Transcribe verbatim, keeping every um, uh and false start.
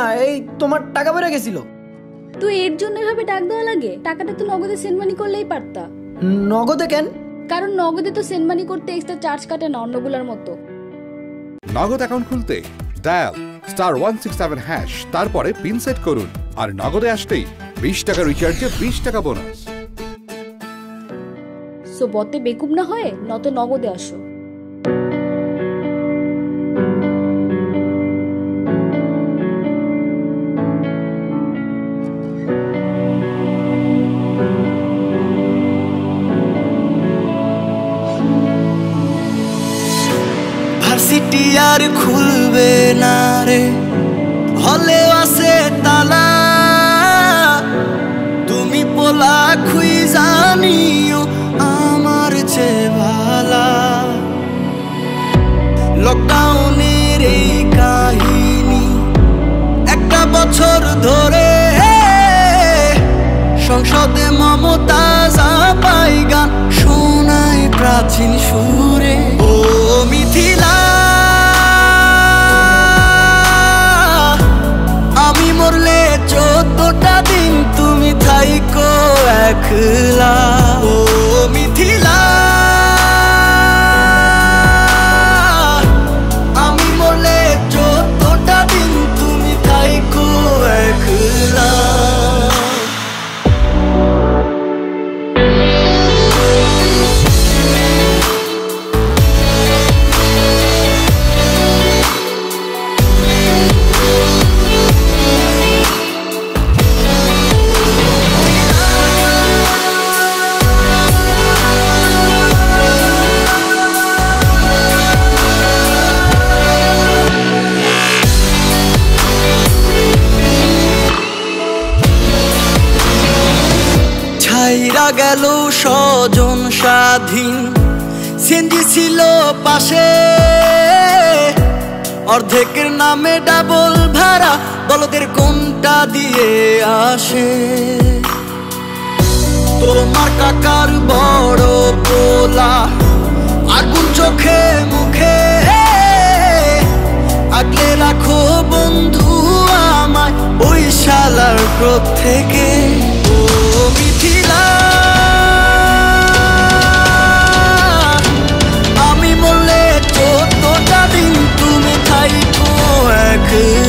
এই তোমার টাকা বেড়ে গেছিল। তুই এর জন্য এভাবে ডাক দেওয়া লাগে? টাকাটা তো নগদে সেন্ড মানি করলেই পারতা। নগদে কেন? কারণ নগদে তো সেন্ড মানি করতে এক্সট্রা চার্জ কাটে না অন্যগুলোর মতো। নগদ অ্যাকাউন্ট খুলতে dial star one six seven hash, তারপরে পিন সেট করুন, আর নগদে আসতেই বিশ টাকা রিচার্জে বিশ টাকা বোনাস। সো বতে বেকুব না হয় নত নগদে আসো। ভার্সিটি আর খুলবে না রে, হলে আছে তালা। তুমি পোলা খুই জানিও আমার যে ভালা। লকডাউনের এই কাহিনী একটা বছর ধরে, সংসদে মমতা পাই গান শোনায় প্রাচীন সুরে। ও মিথিলা, আমি মরলে চোদ্দটা দিন তুমি থাইকো একলা। ও মিথিলা, আমি মরলে চোদ্দটা দিন তুমি থাইকো একলা। ছাইরা গেল স্বজন স্বাধীন, সিএনজি ছিল পাশে, অর্ধেকের নামে ডাবল ভাড়া, বলদের কোনটা দিয়ে আসে। তোমার কাকার বড় পোলা আগুন চোখে মুখে, আগলে রাখো বন্ধু আমায় ওই শালার ক্রোধ থেকে। ও মিথিলা, আমি মরলে চোদ্দটা দিন তুমি থাইকো একলা।